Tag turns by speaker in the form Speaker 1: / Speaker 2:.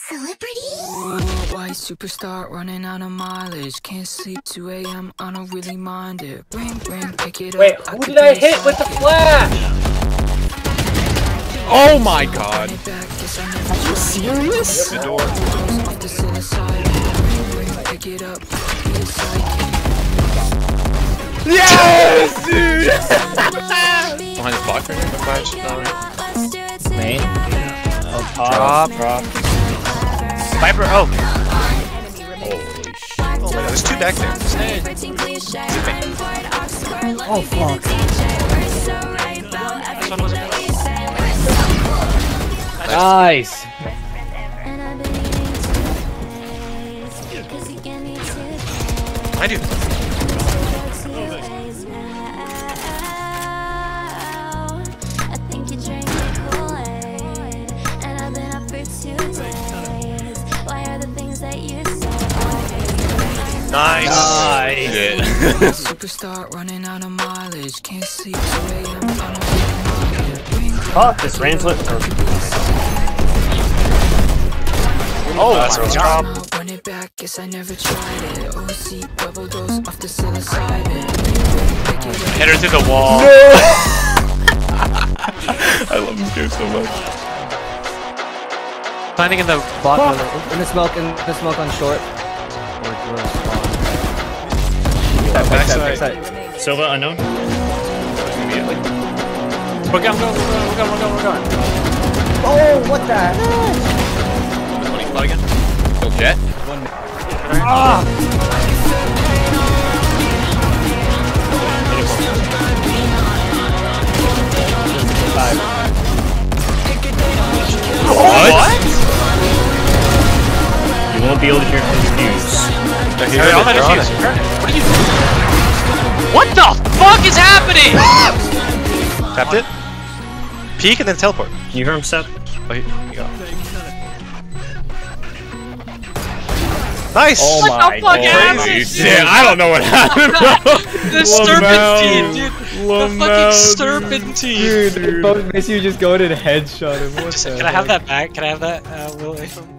Speaker 1: Celebrity?
Speaker 2: White superstar running out of mileage. Can't sleep 2 AM, I don't really mind it. Ring, pick it up.
Speaker 3: Wait, who did I hit with the flash?
Speaker 4: Oh my god!
Speaker 2: Are you
Speaker 4: serious?
Speaker 2: The door.
Speaker 4: Yes, dude!
Speaker 5: Behind the block right here.
Speaker 3: Main? Oh,
Speaker 5: Drop.
Speaker 6: Viper, oh!
Speaker 5: Holy shit. Oh my god, there's two back there.
Speaker 3: Oh, fuck.
Speaker 6: This one wasn't good.
Speaker 3: Nice!
Speaker 5: I do. Nice.
Speaker 2: Superstar running out of mileage. Can't sleep 2 AM.
Speaker 3: Fuck, this rain flip.
Speaker 6: Oh, that's a drop.
Speaker 2: Run it back, guess I never tried it. OC double dose off the psilocybin.
Speaker 6: Hit her through the wall.
Speaker 5: I love this game so much.
Speaker 6: Planting in the
Speaker 3: Bottom, in the smoke on short.
Speaker 5: Backside.
Speaker 3: Silva unknown.
Speaker 6: We're going.
Speaker 3: Oh, what the heck?
Speaker 5: Again. Go jet.
Speaker 3: Ah!
Speaker 5: What?
Speaker 3: You won't be able to hear his views.
Speaker 6: What are you doing? What the fuck is happening?
Speaker 5: Tapped it. Peek and then teleport.
Speaker 3: Can you hear him step?
Speaker 5: Oh, here you go. Nice!
Speaker 3: Oh
Speaker 6: What the fuck happened?
Speaker 5: Crazy. Yeah, I don't know what happened, bro.
Speaker 6: The serpentine, dude. The fucking serpentine.
Speaker 3: Dude, basically you just go in and headshot him. What the
Speaker 6: Can I have that back? Can I have that, Will?